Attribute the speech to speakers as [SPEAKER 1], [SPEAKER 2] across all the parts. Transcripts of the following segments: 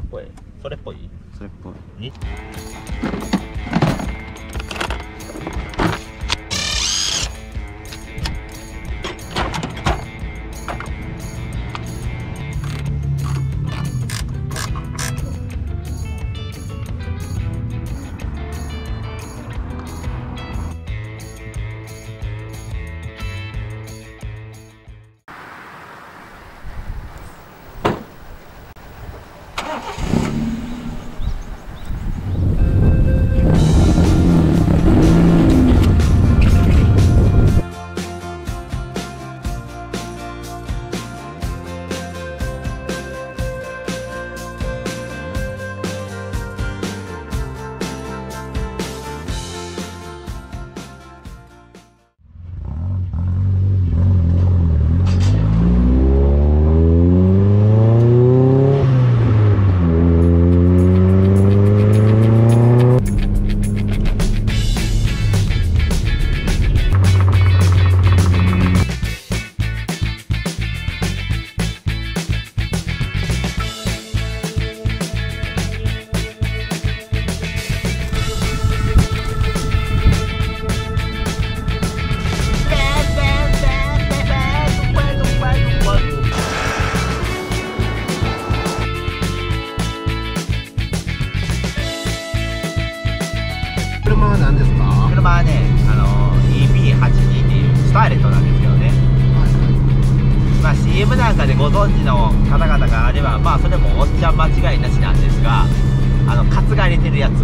[SPEAKER 1] こいい。それっぽい。
[SPEAKER 2] それっぽい。
[SPEAKER 1] に
[SPEAKER 3] 車は何ですか？
[SPEAKER 1] 車はね、EP82 っていうスターレットなんですけどね。まあ CM なんかでご存知の方々があれば、まあそれもおっちゃん間違いなしなんですが、カツが入れてるやつ。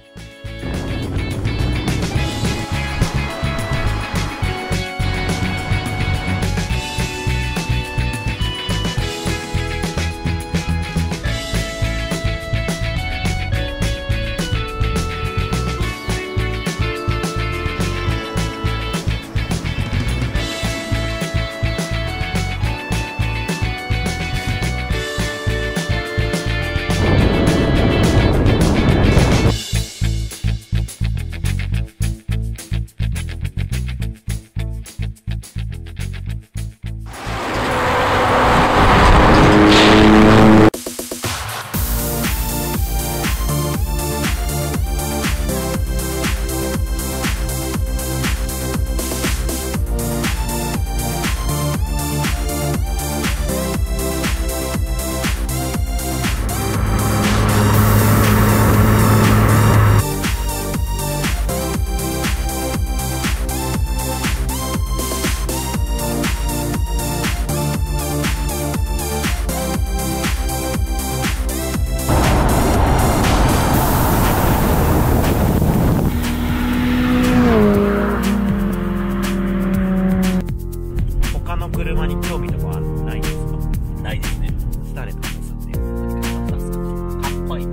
[SPEAKER 1] 車に興味とかはないですか？ないですね。スターレットですんで、かっこいい。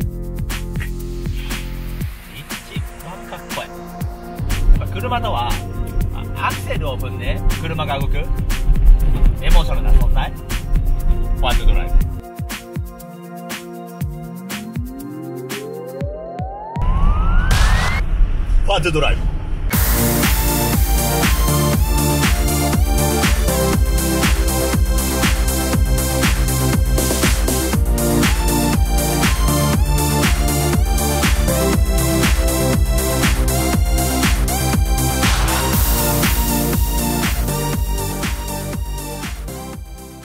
[SPEAKER 1] 一番かっこいい。やっぱ車のはアクセルを踏んで車が動くエモーショナルな存在。ワントゥドライブ。ワントゥドライブ。